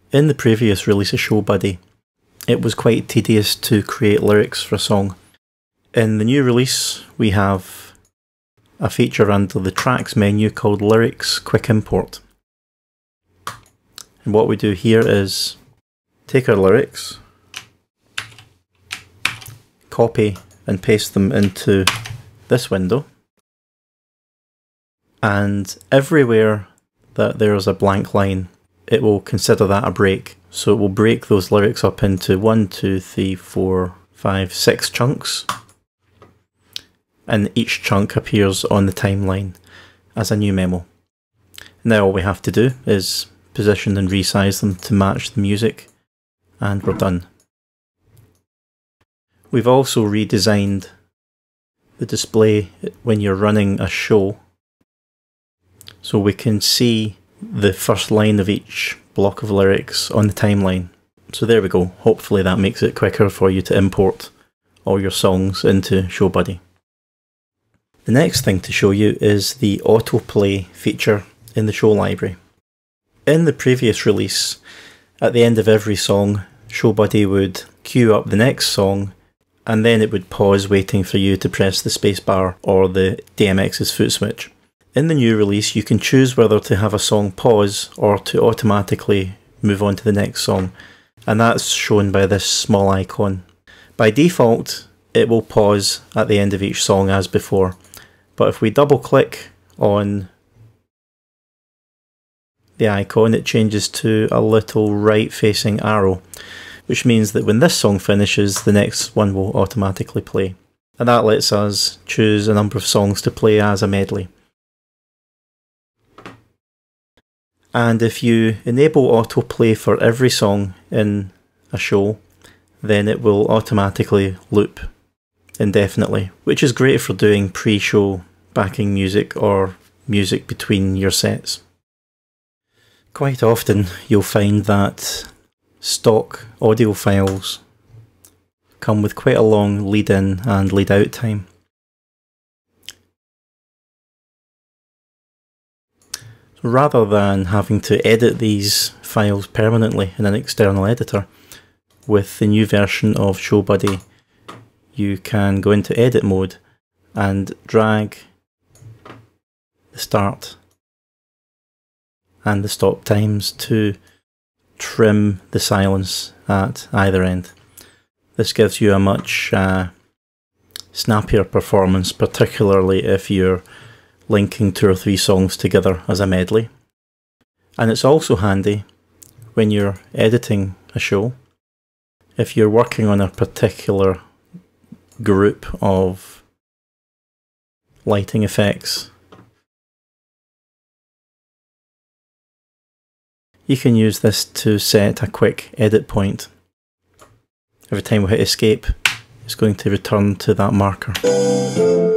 In the previous release of Show Buddy, it was quite tedious to create lyrics for a song. In the new release, we have a feature under the Tracks menu called Lyrics Quick Import. And what we do here is take our lyrics, copy and paste them into this window, and everywhere that there's a blank line, it will consider that a break. So it will break those lyrics up into 1, 2, 3, 4, 5, 6 chunks. And each chunk appears on the timeline as a new memo. Now all we have to do is position and resize them to match the music, and we're done. We've also redesigned the display when you're running a show, so we can see the first line of each block of lyrics on the timeline. So there we go. Hopefully that makes it quicker for you to import all your songs into Show Buddy. The next thing to show you is the Autoplay feature in the show library. In the previous release, at the end of every song, Show Buddy would queue up the next song, and then it would pause waiting for you to press the spacebar or the DMX's foot switch. In the new release, you can choose whether to have a song pause or to automatically move on to the next song, and that's shown by this small icon. By default, it will pause at the end of each song as before, but if we double click on the icon, it changes to a little right facing arrow, which means that when this song finishes, the next one will automatically play. And that lets us choose a number of songs to play as a medley. And if you enable autoplay for every song in a show, then it will automatically loop indefinitely, which is great for doing pre-show backing music or music between your sets. Quite often you'll find that stock audio files come with quite a long lead-in and lead-out time. Rather than having to edit these files permanently in an external editor, with the new version of Show Buddy, you can go into edit mode and drag the start and the stop times to trim the silence at either end. This gives you a much snappier performance, particularly if you're linking 2 or 3 songs together as a medley. And it's also handy when you're editing a show. If you're working on a particular group of lighting effects, you can use this to set a quick edit point. Every time we hit escape, it's going to return to that marker.